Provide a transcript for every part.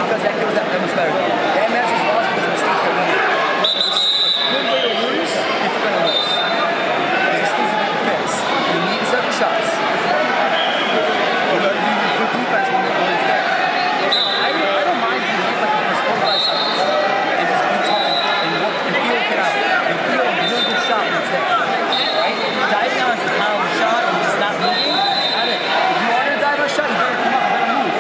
because that kid was that much better. That match was lost because of mistakes that we made. Good way to lose if you're gonna lose. There's things that you can fix. You need 7 shots. You gotta do good defense when it's there. I don't mind being hit like almost 45 seconds and just be tough and work and feel it out and feel a really good shot when it's there. Right? Diving on is a power shot and just not moving. Not it. If you are gonna dive on a shot, you better come up and better move.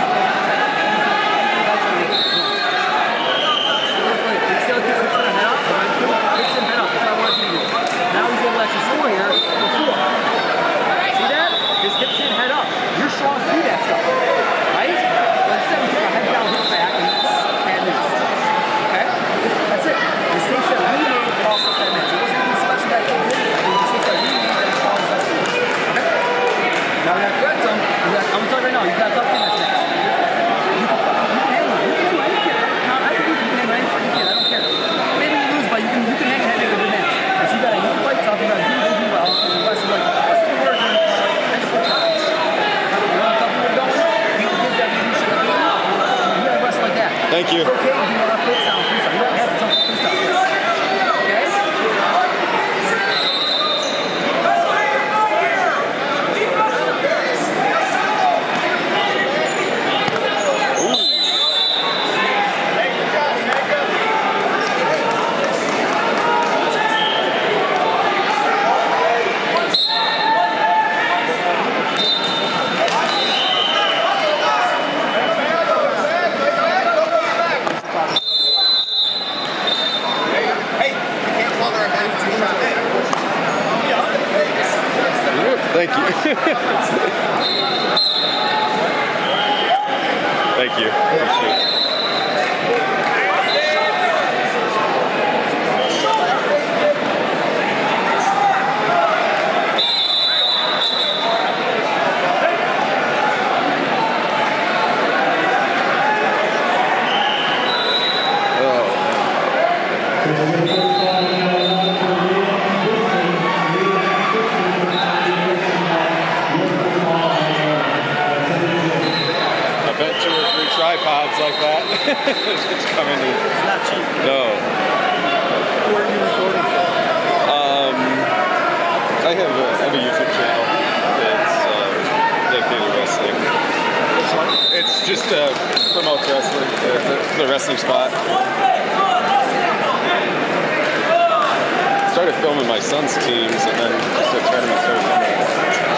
Now he's going to let you score here before. See that? His hips in, head up. You're strong to do that stuff. Right? But instead we take a head down, hip back, and it's bad news. Okay? That's it. Mistakes that we made cost us that match. It wasn't anything special that he did. It was mistakes that we made that cost us that match. Okay? Now we got to correct them. I'm going to tell you right now, you got to talk to this match. You can handle it. You can handle it. I don't care. I think you can handle it. I don't care. Maybe you lose, but you can hang a head in a good match. You got to fight tough, you got to do well, and the rest of like, what's the word? And it's tough. You know how tough we're going? You don't give that you should have been out. You got to rest like that. Thank you. It's okay if you want to freestyle. You don't have to jump freestyle. Okay? Thank you. Thank you. Appreciate it. Tripods like that. It's coming in. It's not cheap. No. Who are you recording for? I have a YouTube channel. It's dedicated to wrestling. It's just promotes wrestling, the wrestling spot. Started filming my son's teams, and then just the tournament started coming.